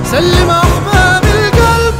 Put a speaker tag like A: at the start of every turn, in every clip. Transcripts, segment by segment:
A: سلم أحباب القلب.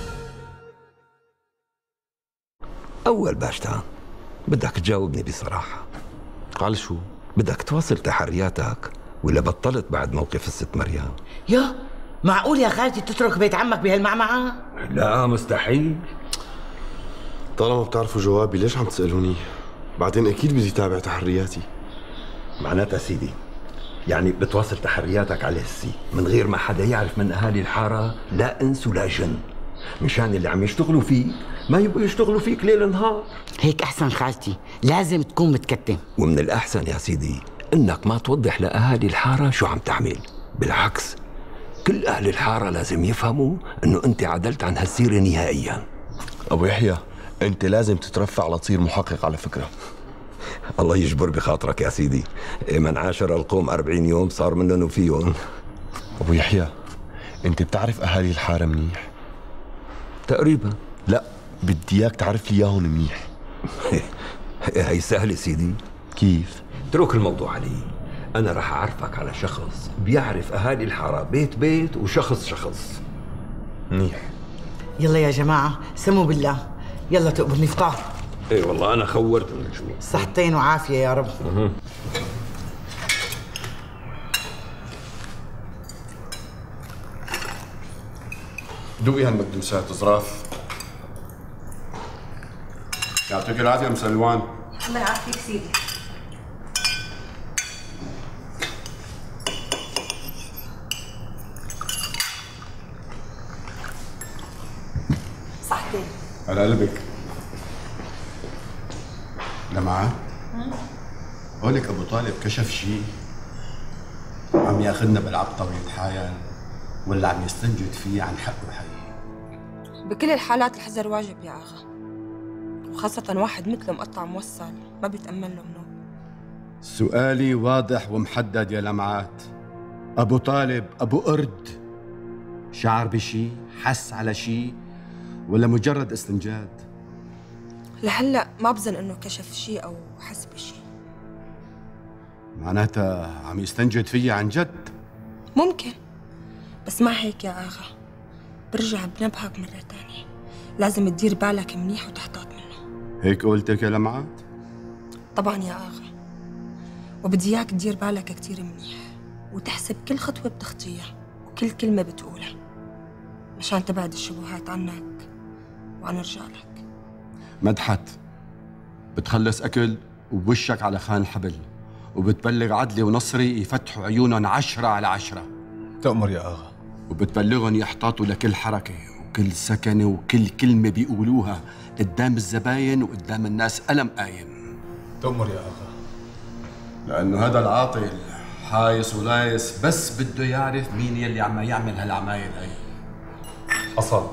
B: أول باشتان بدك تجاوبني بصراحة.
C: قال شو؟
B: بدك تواصل تحرياتك ولا بطلت بعد موقف الست مريم؟
D: يا معقول يا خالتي تترك بيت عمك بهالمعمعة؟
B: لا مستحيل.
C: طالما بتعرفوا جوابي ليش عم تسألوني؟ بعدين أكيد بدي تابع تحرياتي.
B: معناتها سيدي يعني بتواصل تحرياتك على هالسي من غير ما حدا يعرف من أهالي الحارة، لا إنس ولا جن، مشان اللي عم يشتغلوا فيك ما يبقوا يشتغلوا فيك ليل نهار.
D: هيك أحسن خالتي، لازم تكون متكتم.
B: ومن الأحسن يا سيدي إنك ما توضح لأهالي الحارة شو عم تعمل، بالعكس كل أهل الحارة لازم يفهموا إنه أنت عدلت عن هالسيرة نهائياً.
C: أبو يحيى أنت لازم تترفع لتصير محقق على فكرة.
B: الله يجبر بخاطرك يا سيدي، من عاشر القوم 40 يوم صار منهم وفيهم.
C: أبو يحيى أنت بتعرف أهالي الحارة منيح؟
B: تقريبا.
C: لا بدي إياك تعرف لي إياهم منيح.
B: هي سهلة سيدي.
C: كيف؟
B: اترك الموضوع علي، أنا رح أعرفك على شخص بيعرف أهالي الحارة بيت بيت وشخص شخص.
C: منيح.
D: يلا يا جماعة سموا بالله، يلا تقبل نفطر.
B: اي والله أنا خورت من الجوع.
D: صحتين وعافية يا رب.
C: دوقي هالمكدوسات ظراف. يعطيك العافية ام سلوان.
E: الله يعافيك سيدي. صحتين.
C: على قلبك. لمعان؟ قولك ابو طالب كشف شيء؟ عم ياخذنا بالعبطة ويتحايل ولا عم يستنجد فيه عن حق وحقيقي؟
E: بكل الحالات الحذر واجب يا اغا، وخاصة واحد مثله مقطع موصل ما بيتأمن له منه.
C: سؤالي واضح ومحدد يا لمعات. ابو طالب ابو قرد شعر بشي؟ حس على شي؟ ولا مجرد استنجاد؟
E: لهلا ما بظن انه كشف شيء او حس بشيء.
C: معناتها عم يستنجد فيي عن جد؟
E: ممكن، بس مع هيك يا اغا برجع بنبهك مرة تانية، لازم تدير بالك منيح وتحتاط منه.
C: هيك قلتك يا لمعات؟
E: طبعا يا اغا، وبدي اياك تدير بالك كتير منيح وتحسب كل خطوة بتخطيها وكل كلمة بتقولها مشان تبعد الشبهات عنك وعن رجالك.
C: مدحت بتخلص أكل وبوشك على خان الحبل، وبتبلغ عدلي ونصري يفتحوا عيونهم 10 على 10.
A: تأمر يا آغا.
C: وبتبلغهم يحتاطوا لكل حركة وكل سكنة وكل كلمة بيقولوها قدام الزباين وقدام الناس ألم قايم.
A: تأمر يا آغا.
C: لأنه هذا العاطل حايس ولايس بس بده يعرف مين يلي عم يعمل هالعمايل هي.
A: حصل.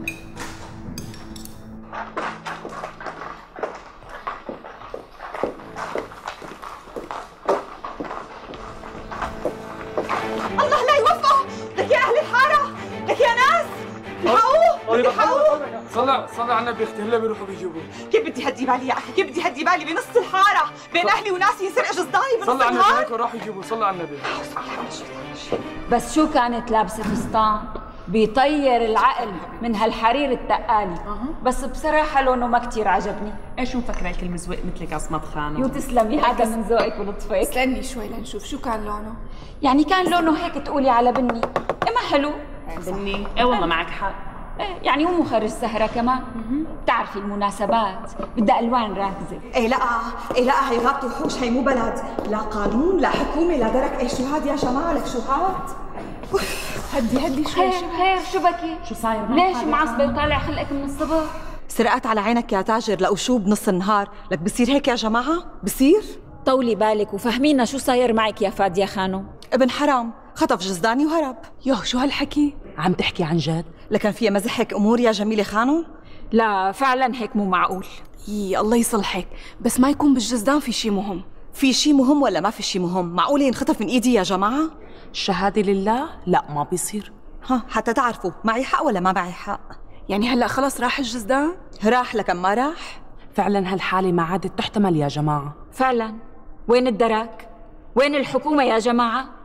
F: الله لا يوفقه، لك يا اهل الحاره، لك يا ناس الحقوه الحقوه.
G: صلى على النبي اختي، هلا بيروحوا بيجيبوه.
F: كيف بدي هدي بالي يا اخي، كيف بدي هدي بالي بنص الحاره بين اهلي وناسي يسرق جصداني بنص
G: صلى على النبي،
F: النهار.
G: هيك راحوا يجيبوه. صلى على النبي.
H: بس شو كانت لابسه فستان بيطير العقل من هالحرير التقالي. بس بصراحه لونه ما كتير عجبني.
I: ايش مفكره الكل مزوق مثلك عصمت خانو؟
H: يو تسلمي، هذا من ذوقك ولطفك.
E: استني شوي لنشوف شو كان لونه.
H: يعني كان لونه هيك تقولي على بني، ما حلو.
I: بني؟ ايه والله معك حق.
H: يعني مو مخرج سهرة كمان. بتعرفي المناسبات بدها ألوان راكزة.
F: ايه لا هي غابة وحوش، هي مو بلد، لا قانون لا حكومة لا درك. ايه شو هاد يا جماعة، لك شو هاد؟
E: هدي شوي.
H: خير شو بكي؟
I: شو صاير؟
H: ليش معصبة وطالع خلقك من الصبح؟
F: سرقت على عينك يا تاجر، لقوا شو بنص النهار، لك بصير هيك يا جماعة؟ بصير؟
H: طولي بالك وفهمينا شو صاير معك يا فادية خانو.
F: ابن حرام خطف جزداني وهرب.
E: يوه شو هالحكي؟
I: عم تحكي عن جد؟
F: لكن فيها مزح هيك امور يا جميلة خانو؟
H: لا فعلا هيك مو معقول.
E: الله يصلحك، بس ما يكون بالجزدان في شيء مهم.
F: في شيء مهم ولا ما في شيء مهم؟ معقولة ينخطف من ايدي يا جماعة؟
I: الشهادة لله لا ما بيصير.
F: حتى تعرفوا معي حق ولا ما معي حق.
E: يعني هلا خلص راح الجزدان؟
F: راح لكن ما راح؟
I: فعلا هالحالة ما عادت تحتمل يا جماعة.
H: فعلا وين الدرك؟ وين الحكومة يا جماعة؟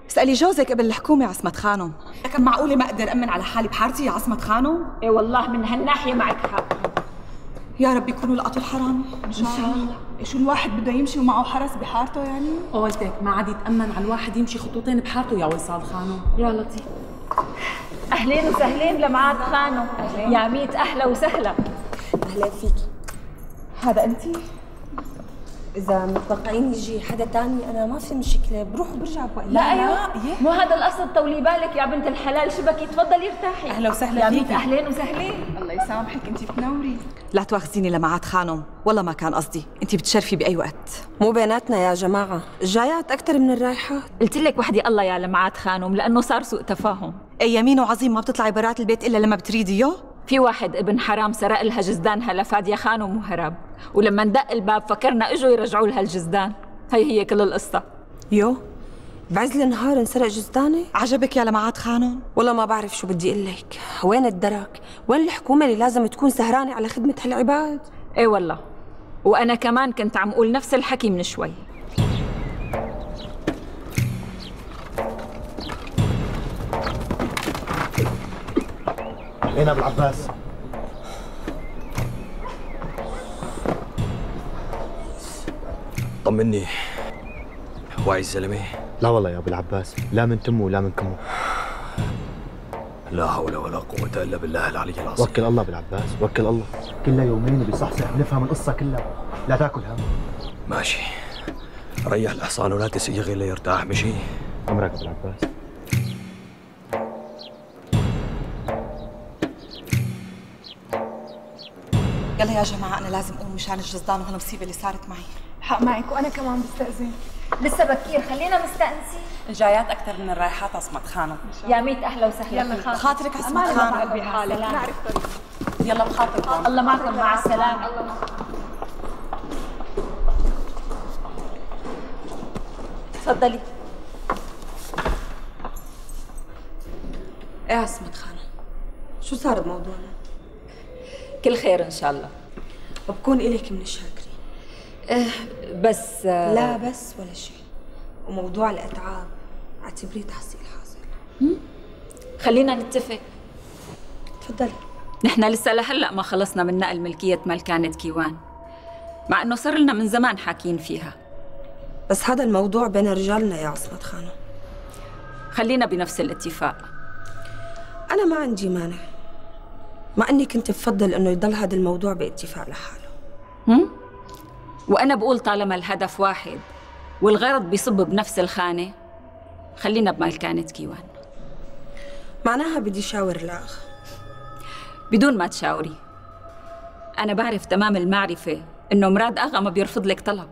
F: اسألي جوزك قبل الحكومة عصمت خانم. لكن معقولة ما أقدر أمن على حالي بحارتي يا عصمت خانم؟
H: ايه والله من هالناحية معك حق.
F: يا رب يكونوا لقطوا الحرامي إن شاء الله. شو الواحد بده يمشي ومعه حرس بحارته يعني؟
I: قولتك ما عاد يتأمن على الواحد يمشي خطوتين بحارته يا وصال خانم.
H: يا لطيف. أهلين وسهلين لمعاد خانم. يا ميت أهلا وسهلا.
E: أهلا فيكي.
F: هذا أنتي؟
E: إذا متوقعين يجي حدا تاني أنا ما في مشكلة، بروح وبرجع بوقت.
H: لا أيوة مو هذا القصد، طولي بالك يا بنت الحلال، شبكي تفضلي ارتاحي.
F: أهلا وسهلا
H: يا ميت
F: فيكي.
H: أهلين وسهلين.
F: الله يسامحك أنتي بتنوري. لا تواخذيني لمعاد خانم، والله ما كان قصدي، أنتي بتشرفي بأي وقت.
E: مو بيناتنا يا جماعة، الجايات أكثر من الرايحات.
H: قلت لك وحدي الله يا لمعاد خانم لأنه صار سوء تفاهم.
F: أي يمين وعظيم ما بتطلعي برات البيت إلا لما بتريديه؟
H: في واحد ابن حرام سرق لها جزدانها لفادية خانم وهرب، ولما ندق الباب فكرنا اجوا يرجعوا لها الجزدان. هي كل القصة.
E: يو بعز النهار انسرق جزداني؟
F: عجبك يا لمعاد خانم؟
E: والله ما بعرف شو بدي اقول لك، وين الدرك؟ وين الحكومة اللي لازم تكون سهرانة على خدمة هالعباد؟
H: ايه والله، وأنا كمان كنت عم أقول نفس الحكي من شوي.
J: وين ابو العباس؟
K: طمني، واعي الزلمه؟
J: لا والله يا ابو العباس، لا من تمه ولا من كمه.
K: لا حول ولا قوة الا بالله العلي العظيم.
J: وكل الله بالعباس، وكل الله. كلها يومين وبيصحصح بنفهم القصة كلها، لا تاكل هم.
K: ماشي، ريح الحصان ولا تسيغي ليرتاح، مشي؟
J: امرك ابو العباس.
F: يلا يا جماعة أنا لازم أقوم مشان الجزدان وهالمصيبة اللي صارت معي.
L: حق معك، وأنا كمان بستأذن.
H: لسه بكير، خلينا مستأنسين.
I: الجايات أكثر من الرايحات عصمت خانم.
H: يا ميت أهلا وسهلا.
L: يلا
F: خاطرك عصمت خانم.
L: قلبي حالك، نعرف طريق.
I: يلا بخاطركم.
H: الله معكم، مع السلامة. تفضلي.
E: ايه عصمت خانم، شو صار بموضوعنا؟
H: كل خير إن شاء الله.
E: وبكون إلك من الشاكرين.
H: بس
E: لا بس ولا شيء، وموضوع الأتعاب اعتبريه تحصيل حاصل.
H: خلينا نتفق.
E: تفضلي.
H: نحن لسه لهلأ ما خلصنا من نقل ملكية ملكانة كيوان، مع إنه صار لنا من زمان حاكين فيها.
E: بس هذا الموضوع بين رجالنا يا عصمت خانم.
H: خلينا بنفس الاتفاق.
E: أنا ما عندي مانع، مع إني كنت بفضل إنه يضل هذا الموضوع باتفاق لحاله.
H: وأنا بقول طالما الهدف واحد والغرض بيصب بنفس الخانة، خلينا بملكانة كيوان.
E: معناها بدي شاور الأخ.
H: بدون ما تشاوري، أنا بعرف تمام المعرفة إنه مراد أغا ما بيرفض لك طلب.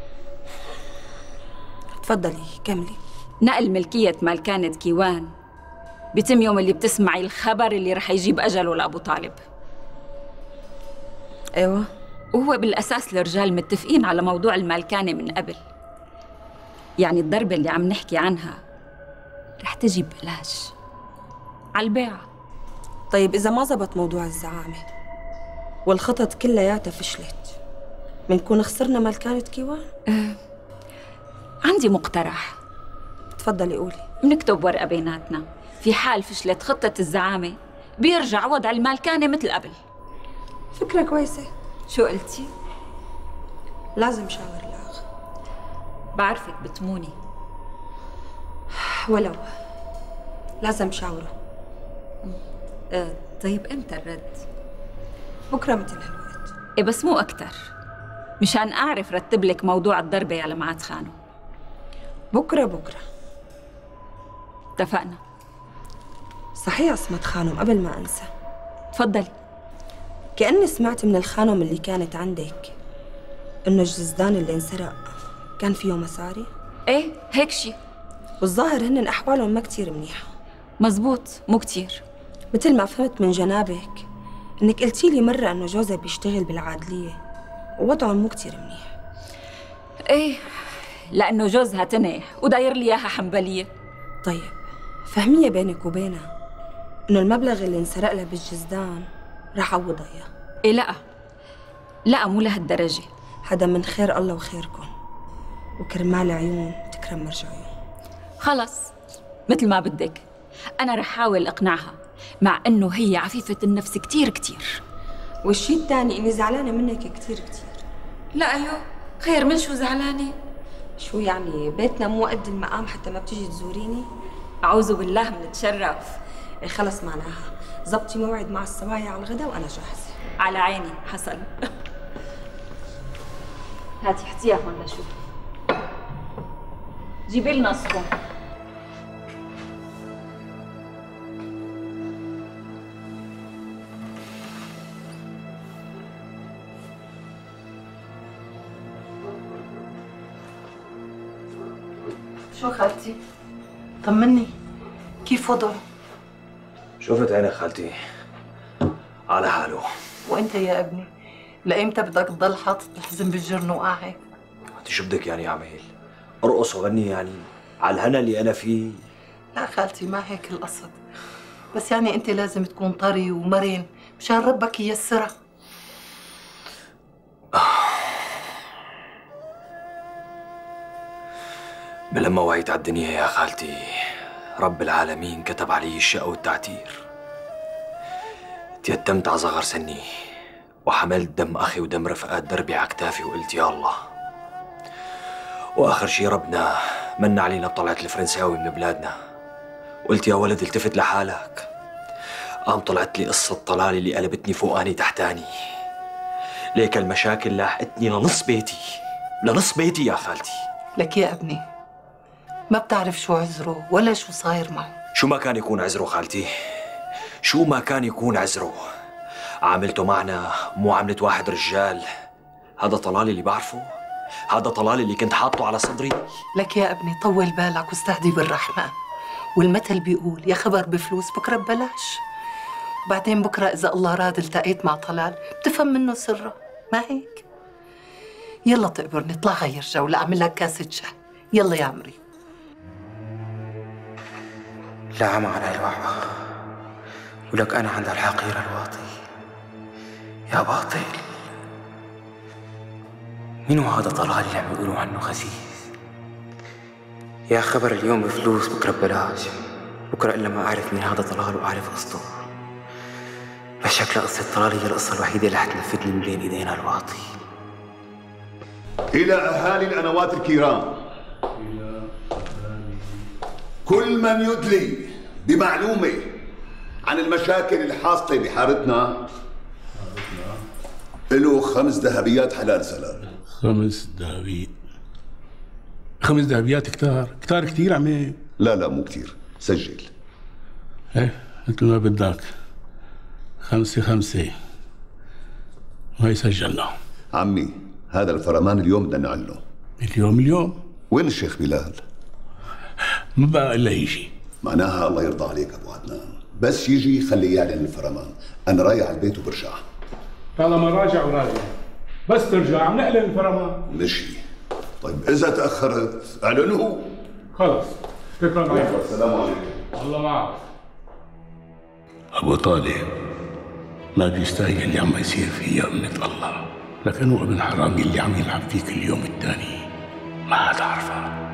E: تفضلي كملي.
H: نقل ملكية ملكانة كيوان بيتم يوم اللي بتسمعي الخبر اللي رح يجيب أجله لأبو طالب.
E: أيوة.
H: وهو بالأساس الرجال متفقين على موضوع الملكانة من قبل، يعني الضربة اللي عم نحكي عنها رح تجي ببلاش على البيعة.
E: طيب إذا ما زبط موضوع الزعامة والخطط كلياتها فشلت، بنكون خسرنا ملكانة كيوان؟
H: عندي مقترح.
E: تفضلي قولي.
H: بنكتب ورقة بيناتنا، في حال فشلت خطة الزعامة بيرجع وضع الملكانة مثل قبل.
E: فكرة كويسة.
H: شو قلتي؟
E: لازم شاور الأخ.
H: بعرفك بتموني.
E: ولو لازم شاوره.
H: طيب امتى الرد؟
E: بكرة مثل هالوقت.
H: إيه بس مو أكتر، مشان أعرف رتب لك موضوع الضربة يا لمعات خانو.
E: بكرة.
H: اتفقنا.
E: صحيح عصمت خانم، قبل ما أنسى
H: تفضلي.
E: كأني سمعت من الخانم اللي كانت عندك إنه الجزدان اللي انسرق كان فيه مصاري.
H: إيه هيك شي،
E: والظاهر هن أحوالهم ما كتير منيحة.
H: مزبوط، مو كتير.
E: مثل ما فهمت من جنابك إنك قلتي لي مرة إنه جوزها بيشتغل بالعادلية ووضعهم مو كتير منيح.
H: إيه لأنه جوزها تنح وداير لي إياها حنبلية.
E: طيب فهمية بينك وبينها إنه المبلغ اللي انسرق لها بالجزدان رح عوضها إياه.
H: إيه لا مو لهالدرجة.
E: هذا من خير الله وخيركم، وكرمال عيون تكرم مرجعيون.
H: خلص مثل ما بدك. أنا رح حاول أقنعها، مع إنه هي عفيفة النفس كتير كتير.
E: والشي الثاني إني زعلانة منك كتير كتير.
H: لا أيوه، خير من شو زعلانة؟
E: شو يعني بيتنا مو قد المقام حتى ما بتيجي تزوريني؟
H: أعوذ بالله منتشرف.
E: إيه خلص معناها زبطي موعد مع الصبايا على الغداء وأنا جاهزة.
H: على عيني حسن. هاتي حطيها هون لشوف. جيبي لنا صحون.
D: شو خالتي؟ طمني، كيف وضعه؟
K: شوفت عينك خالتي على حاله.
D: وانت يا ابني لأيمتى بدك تضل حاطط الحزن بالجرن وقاعد؟
K: انت شو بدك يعني اعمل؟ ارقص وغني يعني على الهنا اللي انا فيه؟
D: لا خالتي ما هيك القصد، بس يعني انت لازم تكون طري ومرن مشان ربك ييسرها.
K: بلما وعيت على الدنيا يا خالتي رب العالمين كتب علي الشقة والتعتير. تيتمت على صغر سني وحملت دم أخي ودم رفقات دربي على كتافي وقلت يا الله. وآخر شي ربنا من علينا بطلعة الفرنساوي من بلادنا، وقلت يا ولد التفت لحالك. قام طلعت لي قصة طلال اللي قلبتني فوقاني تحتاني. ليك المشاكل لاحقتني لنص بيتي يا خالتي.
D: لك يا ابني ما بتعرف شو عذره ولا شو صاير معه.
K: شو ما كان يكون عذره خالتي، شو ما كان يكون عذره، عاملته معنا مو عاملة واحد رجال. هذا طلال اللي بعرفه، هذا طلال اللي كنت حاطه على صدري.
D: لك يا ابني طول بالك واستهدي بالرحمن، والمثل بيقول يا خبر بفلوس بكره ببلاش. وبعدين بكره اذا الله راد التقيت مع طلال بتفهم منه سره، ما هيك؟ يلا تقبرني اطلع غير جو لاعمل لك كاسة شاي. يلا يا عمري.
M: لا عم على الوعوة، ولك أنا عند الحقيرة الواطي. يا باطل، مين هو هذا طلال اللي عم يقولوا عنه خسيس؟ يا خبر اليوم بفلوس بكره ببلاش، بكره إلا ما أعرف مين هذا طلال وأعرف قصته. بس شكلها قصة طلال هي القصة الوحيدة اللي حتنفذني من بين إيدينا الواطي.
N: إلى أهالي القنوات الكرام، كل من يدلي بمعلومة عن المشاكل الحاصلة بحارتنا له 5 ذهبيات حلال سلام.
O: 5 ذهبيات كتار كتير عمي.
N: لا مو كتير، سجل.
O: ايه مثل ما بدك. 5 وهي سجلنا.
N: عمي هذا الفرمان اليوم بدنا نعلنه.
O: اليوم؟
N: وين الشيخ بلال؟
O: ما بقى الا يجي.
N: معناها الله يرضى عليك ابو عدنان، بس يجي خليه يعلن الفرمان. انا رايح على البيت وبرجع.
O: طالما راجع وراجع، بس ترجع عم نعلن الفرمان.
N: مشي. طيب اذا تاخرت اعلنوه.
O: خلص شكرا عليك.
N: السلام عليكم.
O: الله معك. ابو طالب ما بيستاهل اللي عم يصير فيه يا ابنة الله، لكنه ابن حرام اللي عم يلعب فيك اليوم الثاني ما عاد عارفه.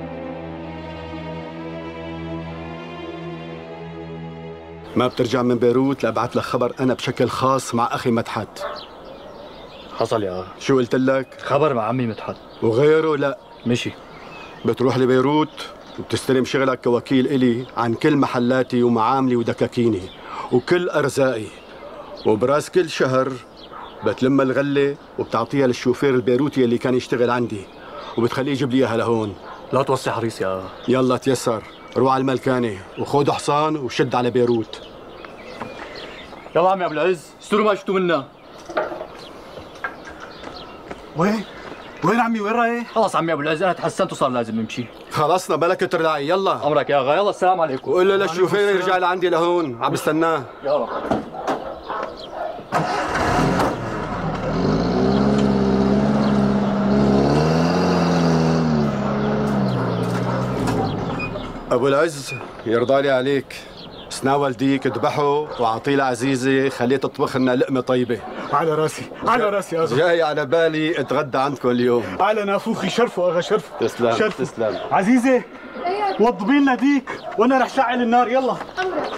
C: ما بترجع من بيروت لأبعث لك خبر أنا بشكل خاص مع أخي مدحت.
J: حصل يا أخي.
C: شو قلت لك؟
J: خبر مع عمي مدحت.
C: وغيره لا.
J: مشي.
C: بتروح لبيروت وبتستلم شغلك كوكيل إلي عن كل محلاتي ومعاملي ودكاكيني وكل أرزاقي، وبراس كل شهر بتلم الغلة وبتعطيها للشوفير البيروتي اللي كان يشتغل عندي وبتخليه يجيب لي اياها لهون.
J: لا توصي حريص يا أخي.
C: يلا تيسر، روح على الملكانة وخذ حصان وشد على بيروت.
J: يلا عمي أبو العز، استروا ما شفتوا منا.
C: وين عمي وين رايح؟
J: خلص عمي أبو العز أنا تحسنت وصار لازم نمشي.
C: خلصنا بلك ترلعي. يلا
J: أمرك يا أخي. يلا السلام عليكم.
C: وقول له للشوفير يرجع لعندي لهون، عم بستناه.
J: يلا.
C: أبو العز يرضى لي عليك، سناول ديك اذبحه وأعطيه لعزيزة خليه تطبخ لنا لقمة طيبة.
P: على راسي على راسي يا أخي.
C: جاي على بالي اتغدى عندكم اليوم.
P: على نافوخي. شرفوا أغا شرفوا.
C: تسلم
P: شرفوا.
C: تسلم.
P: عزيزة.
L: ايه يا
P: وضبي لنا ديك وانا رح شعل النار. يلا
L: امرك.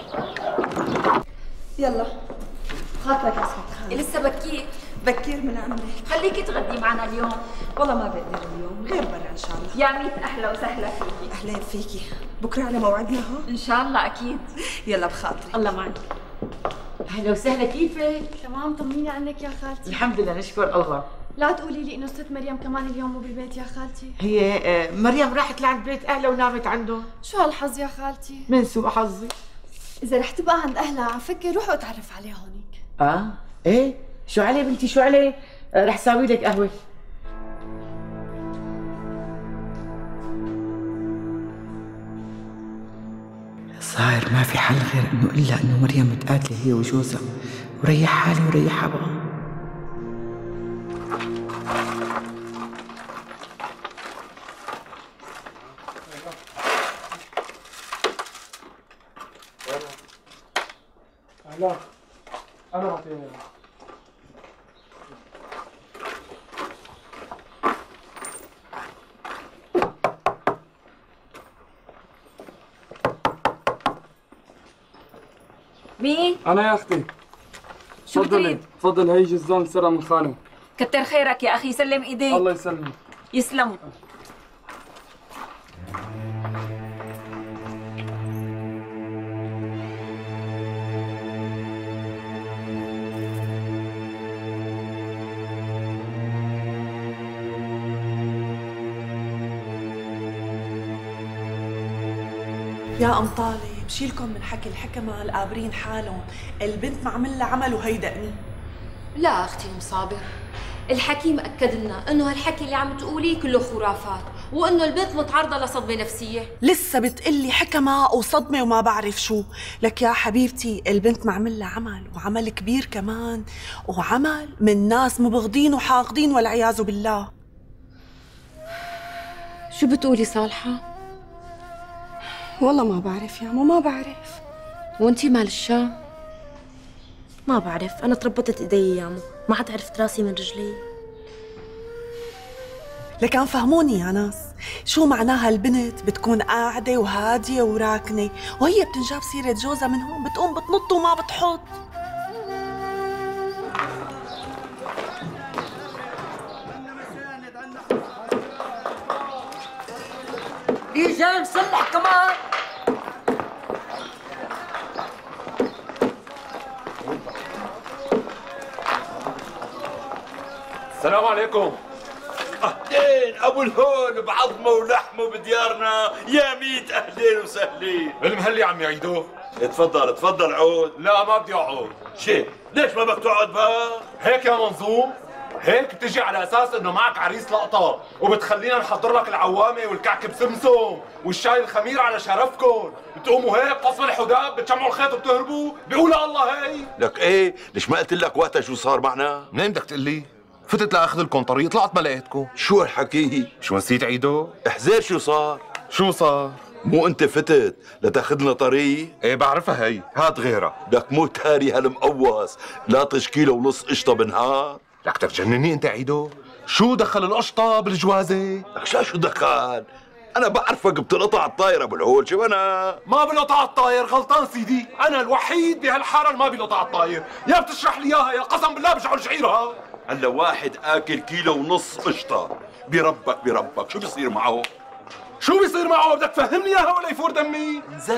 E: يلا خاطرك يا سعد خان.
H: لسه بكير؟
E: بكير من عمرك.
H: خليكي تغدي معنا اليوم.
E: والله ما بقدر اليوم، غير برا ان شاء الله.
H: يا ميت اهلا وسهلا فيكي.
E: اهلين فيكي. بكره على موعدنا ها؟
H: ان شاء الله اكيد.
E: يلا بخاطري.
H: الله معك.
Q: اهلا وسهلا، كيفك؟
L: تمام، طمنيني عنك يا خالتي.
Q: الحمد لله نشكر الله.
L: لا تقولي لي انه ست مريم كمان اليوم مو بالبيت يا خالتي.
Q: هي مريم راحت لعند بيت اهلها ونامت عنده.
L: شو هالحظ يا خالتي؟
Q: من سوء حظي.
L: اذا رح تبقى عند اهلها على فكر روح اتعرف عليها هونيك.
Q: ايه شو عليه بنتي شو عليه؟ رح ساوي لك قهوه. صاير ما في حل غير انه الا انه مريم متقاتله هي وجوزها، وريح حالي وريحها بقى.
G: لا انا بعطيها.
H: مين؟
G: انا يا اختي.
H: شو
G: تفضلي تفضل، هي جزان سرقة من خانم.
H: كتر خيرك يا اخي، سلم ايديك.
G: الله يسلمك.
H: يسلموا.
R: يا أم طالب بشيلكم من حكي الحكمة القابرين حالهم، البنت معمل لها عمل وهي دقني.
S: لا اختي ام صابر، الحكيم اكد لنا انه هالحكي اللي عم تقوليه كله خرافات، وانه البنت متعرضه لصدمه نفسيه.
R: لسه بتقلي حكمة وصدمة وما بعرف شو. لك يا حبيبتي البنت معمل لها عمل، وعمل كبير كمان، وعمل من ناس مبغضين وحاقدين والعياذ بالله.
S: شو بتقولي صالحه؟
E: والله ما بعرف يا عمو، ما بعرف.
S: وانتي مال الشام؟
T: ما بعرف، أنا تربطت إيدي يا عمو، ما عاد عرفت راسي من رجلي.
R: لكن فهموني يا ناس، شو معناها البنت بتكون قاعدة وهادية وراكنة، وهي بتنجاب سيرة جوزها من هون بتقوم بتنط وما بتحط.
Q: ليه جاي مسلح كمان؟
U: السلام عليكم. اهلين ابو الهول بعظمه ولحمه بديارنا، يا ميت اهلين وسهلين.
A: المهلي عم يعيدوه.
U: تفضل تفضل عود.
A: لا ما بدي اقعد.
U: شيء ليش ما بدك تقعد بقى؟
A: هيك يا منظوم، هيك بتجي على اساس انه معك عريس لقطه وبتخلينا نحضر لك العوامه والكعك بسمسم والشاي الخمير على شرفكم، بتقوموا هيك قصف الحداب بتجمعوا الخيط وبتهربوا، بيقول الله هي.
U: لك ايه؟ ليش ما قلت لك وقتها شو صار معنا؟
A: منين بدك تقول لي؟ فتت لاخذ لكم طريق طلعت ما لقيتكم.
U: شو هالحكي؟
A: شو نسيت عيدو؟
U: احذر شو صار؟
A: شو صار؟
U: مو انت فتت لتاخذ لنا طريق؟
A: ايه بعرفها هي، هات غيرها.
U: لك مو تاري هالمقوص، لا كيلو ونص قشطه بالنهار.
A: لك تجنني انت عيدو، شو دخل القشطه بالجوازه؟
U: لك شو دخل؟ انا بعرفك بتنقطع الطاير ابو الهول، شو انا؟
A: ما بنقطع الطاير، غلطان سيدي، انا الوحيد بهالحاره اللي ما بينقطع الطاير، يا بتشرح لي اياها يا قسم بالله بجعل شعيرها.
U: هلا واحد اكل كيلو ونص قشطه، بربك شو بيصير معه؟
A: شو بيصير معه؟ بدك تفهمني اياها ولا يفور دمي؟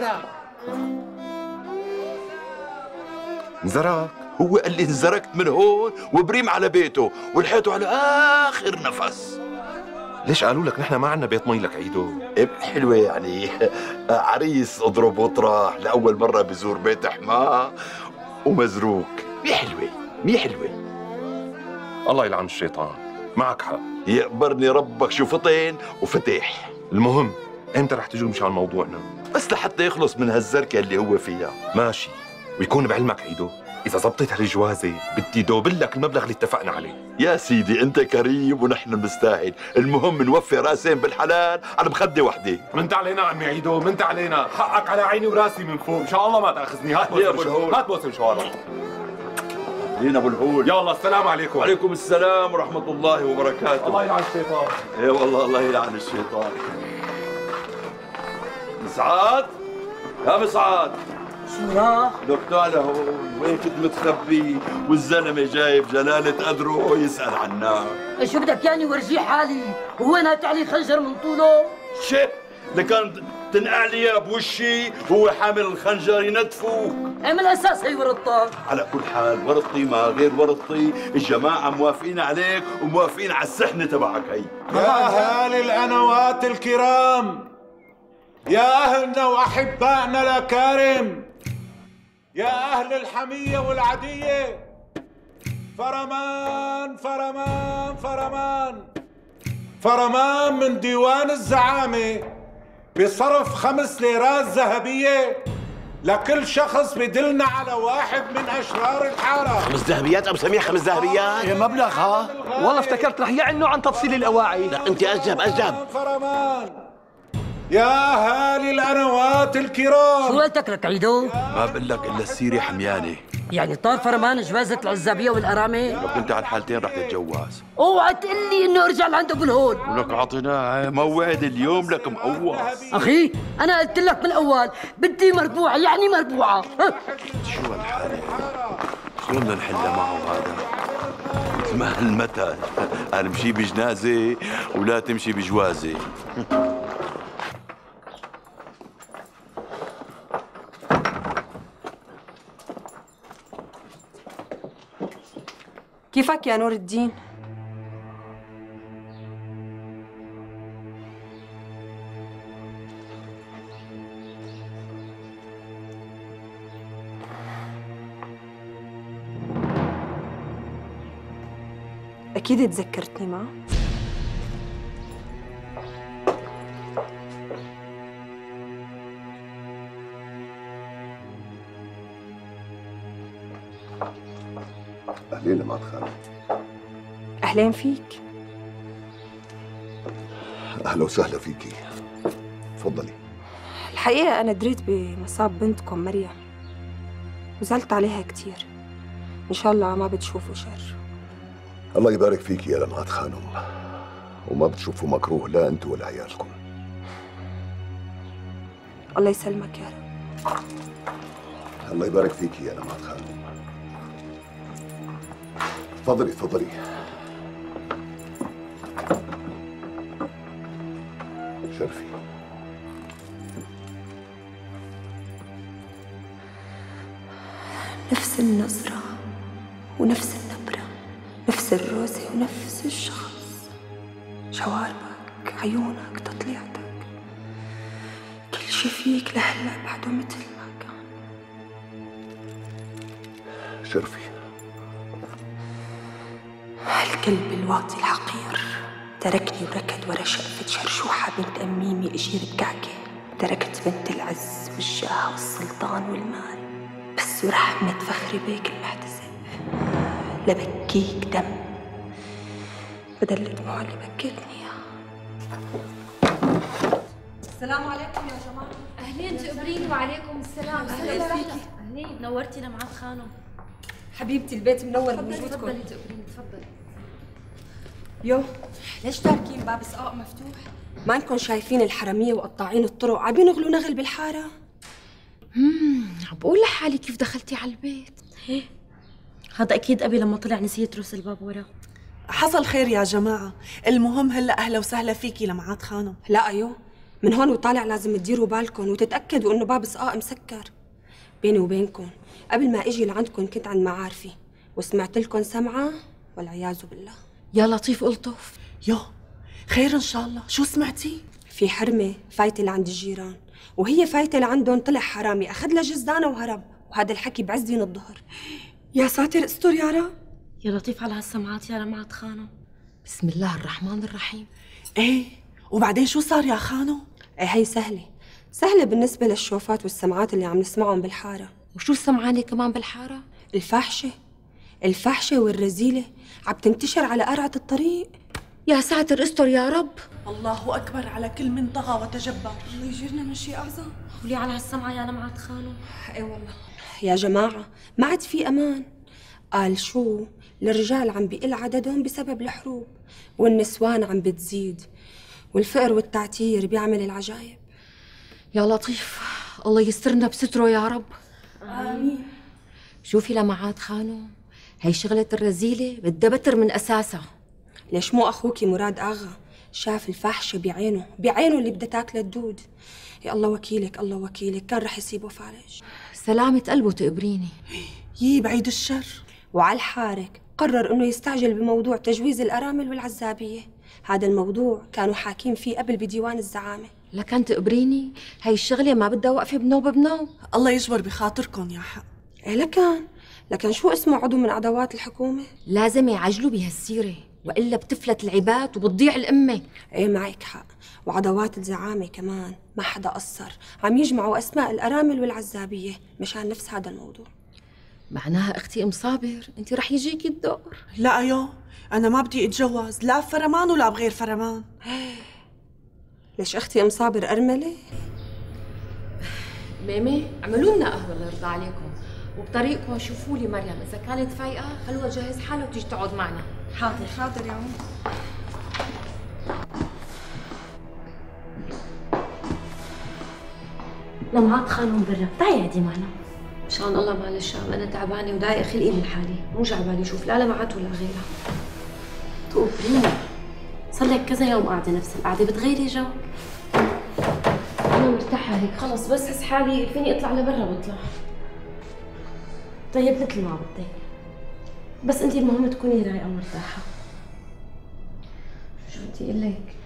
A: انزرق.
U: هو قال لي انزرقت من هون وبريم على بيته ولحقته على اخر نفس.
A: ليش قالوا لك نحن ما عنا بيت مي لك عيدو؟
U: حلوه يعني عريس اضرب وطرح لاول مره بزور بيت حماه ومزروق، مي حلوه.
A: الله يلعن الشيطان، معك حق.
U: يقبرني ربك شو فطن وفتح.
A: المهم امتى رح تجوا مشان موضوعنا؟
U: بس لحتى يخلص من هالزركه اللي هو فيها.
A: ماشي، ويكون بعلمك عيدو إذا زبطت هالجوازة بدي دوبل لك المبلغ اللي اتفقنا عليه.
U: يا سيدي أنت كريم ونحن بنستاهل، المهم نوفي راسين بالحلال على مخدة وحدة.
A: منت علينا عمي عيدو، منت علينا، حقك على عيني وراسي من فوق، إن شاء الله ما تأخذني. هات بوسم شوارع.
U: لينا أبو الهول.
A: يلا السلام عليكم.
U: وعليكم السلام ورحمة الله وبركاته.
A: الله يلعن الشيطان.
U: إيه والله الله يلعن الشيطان. مسعاد يا مسعاد،
B: شو راح؟
U: لك تعال هون، وين كنت متخبي والزلمه جايب جلاله قدره يسال عنك؟
B: شو بدك يعني ورجيه حالي؟ وين هتعلي خنجر من طوله؟
U: شي لكان تنقع لي اياه بوشي هو حامل الخنجر ينتفوك.
B: ايه من الاساس هي ورطتك؟
U: على كل حال ورطتي ما غير ورطتي، الجماعه موافقين عليك وموافقين على السحنه تبعك هي.
V: يا اهالي القنوات الكرام، يا اهلنا واحبائنا الاكارم، يا اهل الحميه والعديه، فرمان فرمان فرمان فرمان من ديوان الزعامه بصرف 5 ليرات ذهبيه لكل شخص بدلنا على واحد من اشرار الحاره.
U: 5 ذهبيات ابو سميح؟ 5 ذهبيات؟
J: ايه مبلغ ها؟ والله افتكرت رح يعنوا عن تفصيل الاواعي.
U: لا انت اجب.
V: فرمان يا اهالي القنوات الكرام.
B: شو قلتك لك عيدو؟
U: ما بقول لك الا السيره حميانه.
B: يعني طار فرمان جوازة العزابية والأرامة؟
U: لو كنت على الحالتين رح تتجوز.
B: اوعى تقول لي انه ارجع لعند ابو الهول.
U: ولك عطيناه موعد اليوم لك مقوص.
B: اخي انا قلت لك من الاول بدي مربوعة يعني مربوعة.
U: شو هالحالة؟ شو بدنا نحلها معه هذا؟ مثل ما هالمثل قال امشي بجنازة ولا تمشي بجوازة.
E: كيفك يا نور الدين؟ أكيد تذكرتني معه؟
N: أهلين لمعت خانم.
E: أهلين فيك.
N: أهلا وسهلا فيكي، تفضلي.
E: الحقيقة أنا دريت بمصاب بنتكم مريم وزعلت عليها كتير. إن شاء الله ما بتشوفوا شر.
N: الله يبارك فيكي يا لمعت خانم، وما بتشوفوا مكروه لا أنتوا ولا عيالكم.
E: الله يسلمك يا رب.
N: الله يبارك فيكي يا لمعت خانم. تفضلي تفضلي. شرفي.
E: نفس النظرة ونفس النبرة، نفس الروزة ونفس الشخص، شواربك، عيونك، تطليعتك، كل شي فيك لهلا بعده مثل ما كان.
N: شرفي.
E: هالكلب الواطي الحقير تركني وركض ورا شقفة شرشوحة بنت أميمي أجير بكعكة. تركت بنت العز والجاه والسلطان والمال بس ورحمة فخري بيك المحتسب لبكيك دم بدل الدموع اللي بكيتني اياها.
T: السلام عليكم يا جماعة.
S: أهلين تقبريني. وعليكم السلام.
T: أهلا فيكي. أهلين نورتينا معك خانم.
E: حبيبتي البيت منور
S: تفضلي
E: بوجودكم.
S: تفضلي تقبريني تفضلي.
E: يو ليش تاركين باب سقاق مفتوح؟ ما انكم شايفين الحرامية وقطاعين الطرق عم ينغلوا نغل بالحارة؟
T: عم بقول لحالي كيف دخلتي على البيت. ايه هذا أكيد أبي لما طلع نسي يترس الباب وراه.
R: حصل خير يا جماعة، المهم هلا أهلا وسهلا فيكي لمعات خانم.
E: لا أيوه، من هون وطالع لازم تديروا بالكم وتتأكدوا إنه باب سقاق مسكر. بيني وبينكم قبل ما اجي لعندكم كنت عند معارفي وسمعت لكم سمعة والعياذ بالله.
T: يا لطيف ألطف.
R: يو خير إن شاء الله. شو سمعتي؟
E: في حرمة فايتة لعند الجيران وهي فايتة لعندهم طلع حرامي أخذ لها جزدانة وهرب، وهذا الحكي بعز دين الظهر. يا ساتر استر يا رب.
T: يا لطيف على هالسمعات يا لمعت خانم. بسم الله الرحمن الرحيم.
R: ايه وبعدين شو صار يا خانو؟
E: ايه هي سهلة بالنسبة للشوفات والسمعات اللي عم نسمعهم بالحارة.
T: وشو السمعانة كمان بالحارة؟
E: الفاحشة والرذيلة عم تنتشر على قرعة الطريق.
T: يا ساتر استر يا رب.
R: الله أكبر على كل من طغى وتجبر.
E: الله يجيرنا من شيء أعظم.
T: ولي على هالسمعة يا لمعت خانم.
E: اي والله يا جماعة ما عاد في أمان. قال شو؟ الرجال عم بيقل عددهم بسبب الحروب والنسوان عم بتزيد والفقر والتعتير بيعمل العجايب.
S: يا لطيف، الله يسترنا بستره يا رب.
E: آمين.
S: شوفي لمعات خانم، هي شغلة الرزيلة بدها بتر من أساسها.
E: ليش مو أخوكي مراد آغا شاف الفاحشة بعينه اللي بدها تاكل الدود. يا الله وكيلك الله وكيلك، كان رح يسيبه فارج.
S: سلامة قلبه تقبريني.
R: بعيد الشر.
E: وعلى الحارك قرر انه يستعجل بموضوع تجويز الارامل والعزابيه. هذا الموضوع كانوا حاكين فيه قبل بديوان الزعامه.
S: لكن تقبريني، هي الشغله ما بدها وقفه بنوب بنوب.
R: الله يجبر بخاطركم يا حق.
E: ايه لكن شو اسمه عضو من عضوات الحكومه؟
S: لازم يعجلوا بهالسيره والا بتفلت العباد وبتضيع الامه.
E: ايه معك حق، وعضوات الزعامه كمان ما حدا قصر، عم يجمعوا اسماء الارامل والعزابيه مشان نفس هذا الموضوع.
S: معناها اختي ام صابر انت رح يجيكي الدور.
R: لا انا ما بدي اتجوز لا بفرمان ولا بغير فرمان.
E: ليش اختي ام صابر ارمله؟
S: ميمي اعملوا لنا قهوه الله يرضى عليكم، وبطريقكم شوفوا لي مريم اذا كانت فايقه خلوها تجهز حالها وتيجي تقعد معنا.
E: حاضر يا عم.
T: لمعات خانم برا، تعي قعدي معنا. مشان الله معلش انا تعبانه وضايقه خلقي من حالي، مو جعبالي اشوف لا لمعات ولا غيرها. تقبريني، صار لك كذا يوم قاعده نفس القعده، بتغيري جو. انا مرتاحه هيك خلص، بس حس حالي فيني اطلع لبرا بطلع. طيب مثل ما بدك، بس انت المهم تكوني رايقه ومرتاحه. شو بدي اقول لك؟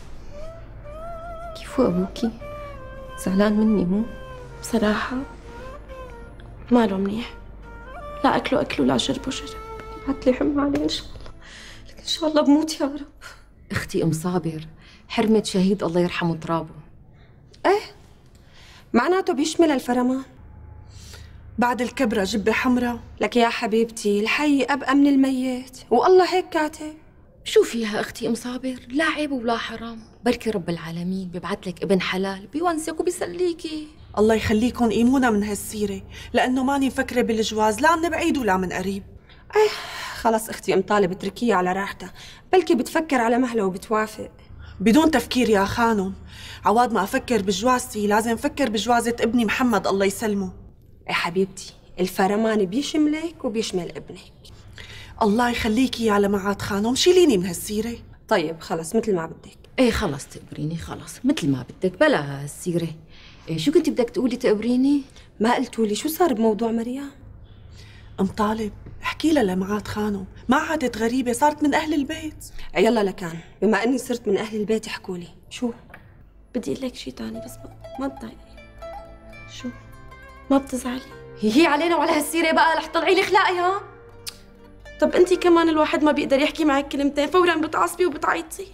T: كيفو ابوكي؟ زعلان مني مو؟ بصراحه ماله منيح، لا أكله ولا شربه شرب، بعتلي حمى عليه إن شاء الله، لكن إن شاء الله بموت يا رب.
S: اختي ام صابر حرمة شهيد الله يرحمه ترابه.
E: ايه معناته بيشمل الفرمان.
R: بعد الكبرة جبة حمراء.
E: لك يا حبيبتي الحي أبقى من الميت، والله هيك كاتب.
S: شو فيها اختي ام صابر؟ لا عيب ولا حرام، بركي رب العالمين بيبعت لك ابن حلال بيونسك وبيسليكي.
R: الله يخليكم قيمونا من هالسيرة، لأنه ماني مفكرة بالجواز لا من بعيد ولا من قريب.
E: خلص اختي ام طالب اتركيها على راحتها، بلكي بتفكر على مهله وبتوافق.
R: بدون تفكير يا خانم، عواد ما افكر بجوازتي لازم افكر بجوازة ابني محمد الله يسلمه.
E: يا حبيبتي الفرمان بيشملك وبيشمل ابنك.
R: الله يخليكي يا لمعات خانم، شيليني من هالسيرة.
E: طيب خلص مثل ما بدك.
S: ايه خلص تقبريني، خلص مثل ما بدك بلا هالسيرة. إيه شو كنتي بدك تقولي تقبريني؟
E: ما قلتولي شو صار بموضوع مريم؟
R: ام طالب احكي لها لمعات خانم، ما عادت غريبة، صارت من أهل البيت.
E: يلا لكان بما أني صرت من أهل البيت احكولي. شو؟
T: بدي أقول لك شيء تاني بس ما تضايقي. شو؟ ما بتزعلي؟
S: هي علينا وعلى هالسيرة بقى رح تطلعي لي خلاقي ها؟
T: طب أنت كمان الواحد ما بيقدر يحكي معك كلمتين فورا بتعصبي وبتعيطي.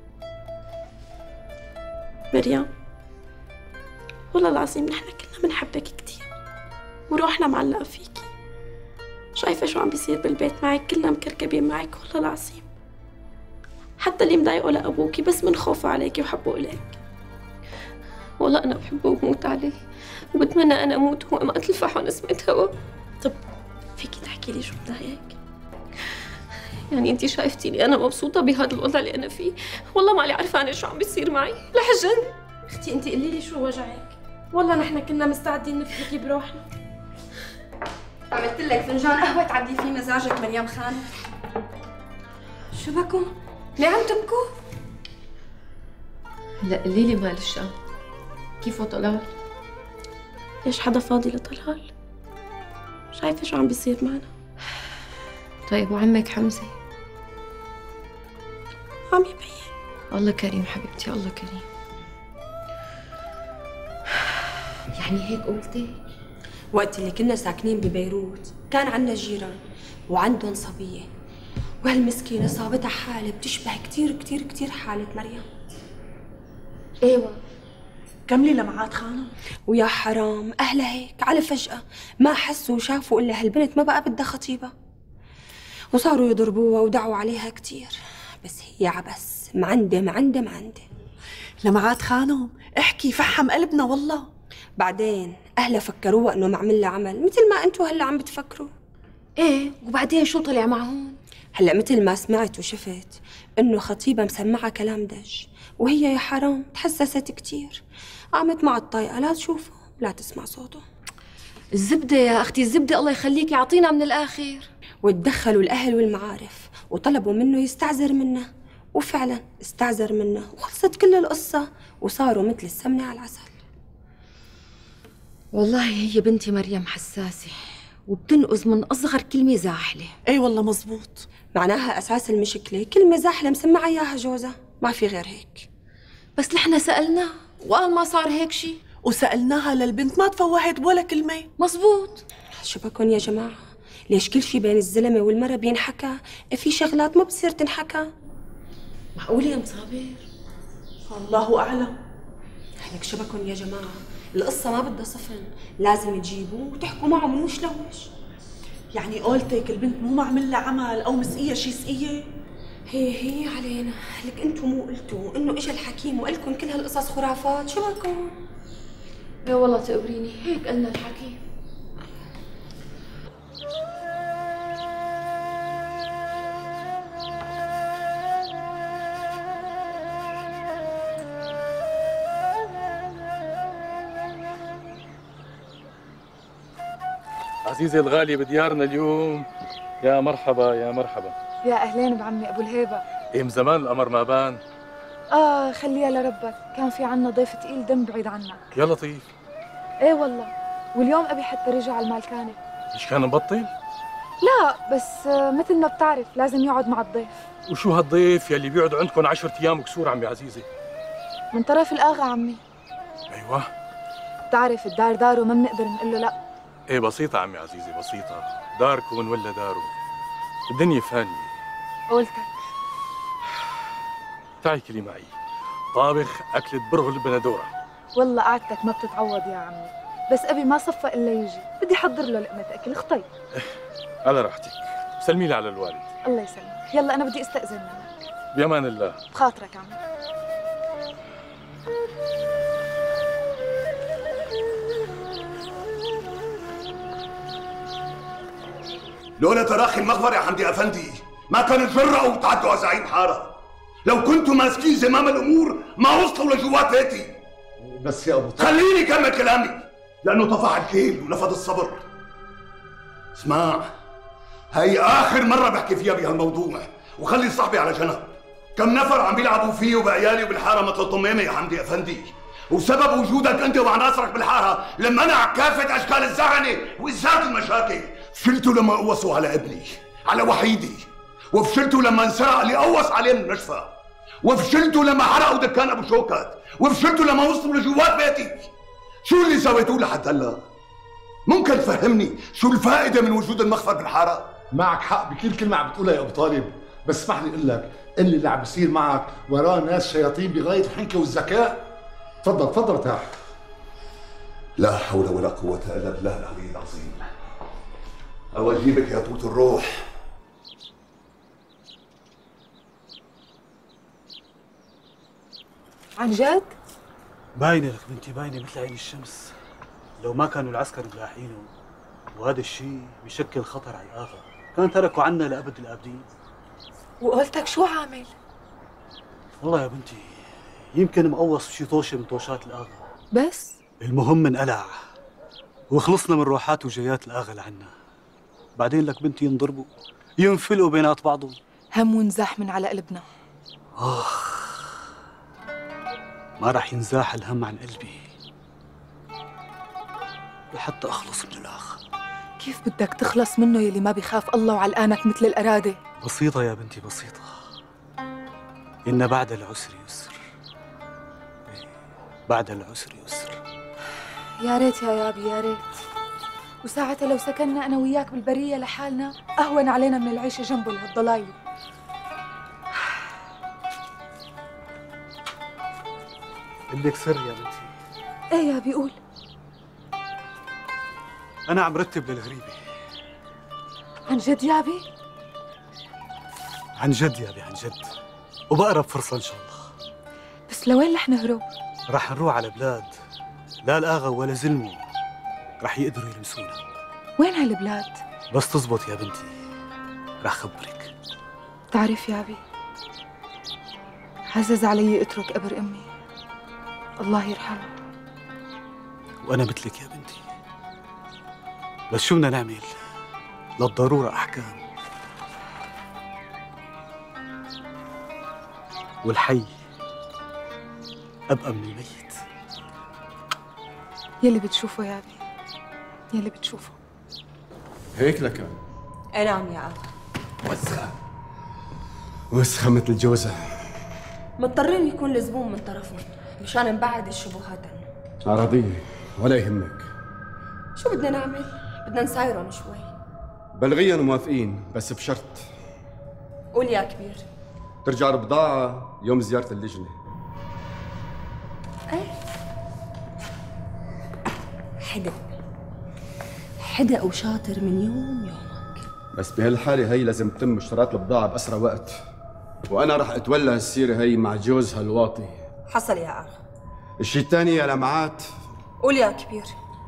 T: مريم والله العظيم نحن كلنا بنحبك كتير وروحنا معلقة فيكي. شايفة شو عم بيصير بالبيت معك، كلنا مكركبين معك والله العظيم، حتى اللي مضايقه لأبوكي بس من خوفه عليكي وحبه إليك. والله أنا بحبه وبموت عليه وبتمنى أنا أموت وهو ما تلفح ونسمة هوا. طب فيكي تحكي لي شو مضايقك؟ يعني أنت شايفتيني أنا مبسوطة بهذا الوضع اللي أنا فيه؟ والله مالي عرفانة شو عم بيصير معي، لحجن. أختي أنت قولي لي شو وجعك؟ والله نحن كنا مستعدين نفديكي بروحنا.
E: عملت لك فنجان قهوة تعدي فيه مزاجك مريم خان. شو بكم؟ ليه عم تبكوا؟
T: لا قولي لي مال الشام كيفه طلال؟ ليش حدا فاضي لطلال؟ شايفة شو عم بيصير معنا؟ طيب وعمك حمزة؟ عم يبين. الله كريم حبيبتي الله كريم.
S: يعني هيك قلتي؟
E: وقت اللي كنا ساكنين ببيروت كان عنا جيران وعندهم صبية، وهالمسكينة صابتها حالة بتشبه كتير كتير كتير حالة مريم.
T: ايوه
R: كملي لمعات خانم.
E: ويا حرام أهلها هيك على فجأة ما حسوا وشافوا إلا هالبنت ما بقى بدها خطيبة، وصاروا يضربوها ودعوا عليها كتير، بس هي عبس معندة.
R: لمعات خانم احكي فحم قلبنا والله.
E: بعدين أهلها فكروها إنه معمل لها عمل مثل ما أنتوا هلا عم بتفكروا.
S: إيه وبعدين شو طلع معهم؟
E: هلا مثل ما سمعت وشفت إنه خطيبها مسمعها كلام دج، وهي يا حرام تحسست كتير، قامت مع الطايقة لا تشوفه لا تسمع صوته.
S: الزبدة يا أختي الزبدة، الله يخليكي أعطينا من الآخر.
E: وتدخلوا الأهل والمعارف وطلبوا منه يستعذر منه، وفعلا استعذر منه وخلصت كل القصة وصاروا مثل السمنة على العسل.
S: والله هي بنتي مريم حساسة وبتنقز من أصغر كلمة زاحلة.
E: اي والله مزبوط، معناها أساس المشكلة كلمة زاحلة مسمعة إياها جوزها، ما في غير هيك.
S: بس نحن سألناه وقال ما صار هيك شي،
R: وسألناها للبنت ما تفوهت ولا كلمة.
S: مزبوط.
E: شو بكون يا جماعة؟ ليش كل شي بين الزلمة والمرة بينحكى؟ في شغلات ما بصير تنحكى.
S: معقولة يا مصابر؟
R: الله أعلم.
E: لك شو بكون يا جماعة؟ القصة ما بدها صفن، لازم تجيبوه وتحكوا معه من وش لوش.
R: يعني قولتك البنت مو معمل لها عمل أو مسقية شي سقية؟
E: هي علينا، لك انتم مو قلتوا انه اجى الحكيم وقال لكم كل هالقصص خرافات؟ شو بكون؟
S: يا والله تقبريني، هيك قالنا الحكيم.
F: عزيزي الغالي بديارنا اليوم، يا مرحبا يا مرحبا.
I: يا أهلين بعمي أبو الهيبة.
F: من زمان القمر ما بان.
I: خليها لربك، كان في عنا ضيف تقيل دم بعيد عنك.
F: يا لطيف.
I: ايه والله، واليوم أبي حتى رجع على المالكانة.
F: مش كان مبطل؟
I: لا بس مثل ما بتعرف لازم يقعد مع الضيف.
F: وشو هالضيف يلي بيقعد عندكم 10 أيام وكسور عمي عزيزي؟
I: من طرف الآغا عمي.
F: أيوة.
I: بتعرف الدار داره ما بنقدر نقول له لا.
F: ايه بسيطة عمي عزيزي بسيطة، داركم ولا داره، الدنيا فانية.
I: قولتك.
F: تعي كلي معي، طابخ أكلة برغل بندورة.
I: والله قعدتك ما بتتعوض يا عمي، بس أبي ما صفى إلا يجي، بدي أحضر له لقمة أكل خطي.
F: على راحتك، سلمي لي على الوالد.
I: الله يسلمك، يلا أنا بدي أستأذن منك.
F: بأمان الله.
I: بخاطرك عمي.
N: لولا تراخي المخبر يا حمدي أفندي ما كانوا تجرأوا وتعدوا على زعيم حارة. لو كنتوا ماسكين زمام الأمور ما وصلوا لجوات بيتي.
V: بس يا أبو طارق
N: خليني كمل كلامي لأنه طفح الكيل ونفض الصبر. اسمع، هي آخر مرة بحكي فيها بهالموضوع وخلي صاحبي على جنب. كم نفر عم بيلعبوا فيه وبعيالي وبالحارة مثل طميمة يا حمدي أفندي، وسبب وجودك أنت وعناصرك بالحارة لمنع كافة أشكال الزعنة وإزالة المشاكل. فشلتوا لما قوصوا على ابني، على وحيدي، وفشلتوا لما انسرق اللي قوص عليه من المشفى، وفشلتوا لما حرقوا دكان ابو شوكت، وفشلتوا لما وصلوا لجوات بيتي. شو اللي سويتوه لحد هلا؟ ممكن تفهمني شو الفائده من وجود المخفر بالحاره؟
V: معك حق بكل كلمة عم بتقولها يا أبو طالب، بس اسمح لي أقول لك اللي عم بيصير معك وراه ناس شياطين بغاية الحنكة والذكاء. تفضل تفضل ارتاح.
N: لا حول ولا قوة إلا بالله العلي العظيم. أو أجيبك يا توت الروح.
I: عن جد؟
J: باينة لك بنتي، باينة مثل عين الشمس. لو ما كانوا العسكر ملاحينه وهذا الشيء بيشكل خطر على الآغا كان تركوا عنا لأبد الآبدين.
I: وقلتك شو عامل؟
J: والله يا بنتي يمكن مقوص بشي طوشة من طوشات الآغا،
I: بس
J: المهم انقلع وخلصنا من روحات وجيات الآغا لعنا. بعدين لك بنتي ينضربوا ينفلقوا بينات بعضهم.
I: هم ونزاح من على قلبنا.
J: ما راح ينزاح الهم عن قلبي لحتى أخلص من الآخ.
I: كيف بدك تخلص منه يلي ما بيخاف الله وعلقانك مثل الأرادة؟
J: بسيطة يا بنتي بسيطة، إن بعد العسر يسر. بعد العسر يسر.
I: يا ريت يا يابي يا ريت، وساعتها لو سكننا أنا وياك بالبرية لحالنا أهون علينا من العيشة جنبه لهالضلايل.
J: بدك سر يا بنتي؟
I: ايه يا بيقول.
J: أنا عم رتب للغريبة.
I: عن جد يابي؟
J: عن جد يابي عن جد، وبأقرب فرصة إن شاء الله.
I: بس لوين رح نهرب؟
J: رح نروح على بلاد لا الآغا ولا زلمه رح يقدروا يلمسونا.
I: وين هالبلاد؟
J: بس تزبط يا بنتي رح خبرك.
I: بتعرف يابي عزز علي اترك قبر أمي الله يرحمها.
J: وأنا مثلك يا بنتي. بس شو بدنا نعمل؟ للضرورة أحكام، والحي أبقى من الميت.
I: يلي بتشوفه يا أبي، يلي بتشوفه.
C: هيك لك.
E: اي نعم يا أغا.
C: وسخة مثل الجوزة.
E: مضطرين يكون الزبون من طرفهم مشان نبعد الشبهات عنه.
C: عرضية ولا يهمك.
E: شو بدنا نعمل؟ بدنا نسايرهم شوي.
C: بلغيا موافقين بس بشرط.
E: قول يا كبير.
C: ترجع البضاعة يوم زيارة اللجنة.
E: ايه حدا وشاطر من يومك.
C: بس بهالحالة هي لازم تتم اشتراط البضاعة بأسرع وقت، وأنا رح أتولى هالسيرة هي مع جوزها الواطي.
E: حصل يا أغا.
C: الشيء الثاني يا لمعات.
E: قول يا كبير.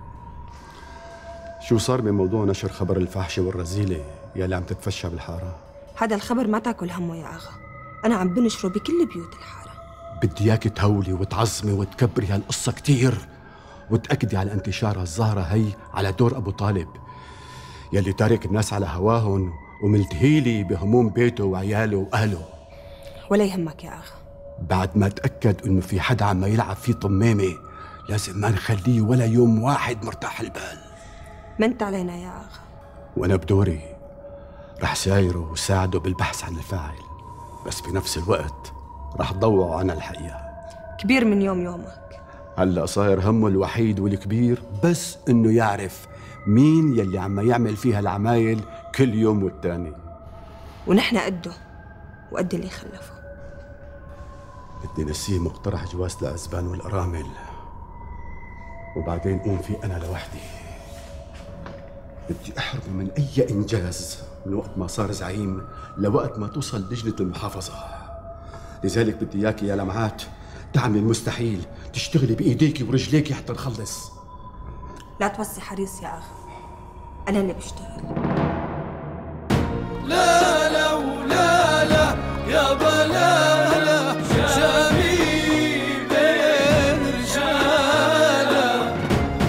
C: شو صار بموضوع نشر خبر الفاحشة والرذيلة يلي عم تتفشى بالحارة؟
E: هذا الخبر ما تاكل همه يا أغا، أنا عم بنشره بكل بيوت الحارة.
C: بدي إياك تهولي وتعظمي وتكبري هالقصة كتير، وتأكدي على انتشارها الظاهرة هي على دور أبو طالب يلي تارك الناس على هواهن وملتهيلي بهموم بيته وعياله وأهله.
E: ولا يهمك يا أغا.
C: بعد ما تأكد إنه في حدا عم يلعب فيه طمامة لازم ما نخليه ولا يوم واحد مرتاح البال.
E: منت علينا يا أغا.
C: وأنا بدوري رح سايره وساعده بالبحث عن الفاعل، بس بنفس الوقت رح ضوعه عن الحقيقة.
E: كبير من يومك.
C: هلأ صاير همه الوحيد والكبير بس إنه يعرف مين يلي عم يعمل فيها العمايل كل يوم والتاني.
E: ونحن قده وقد اللي خلفه.
C: بدي نسيه مقترح جواز الأزبان والأرامل، وبعدين قوم في أنا لوحدي. بدي أحرمه من أي إنجاز من وقت ما صار زعيم لوقت ما توصل لجنة المحافظة. لذلك بدي إياكي يا لمعات تعملي المستحيل، تشتغلي بإيديكي ورجليكي حتى نخلص.
E: لا توسي حريص يا أخ، أنا اللي بشتغل.
D: لا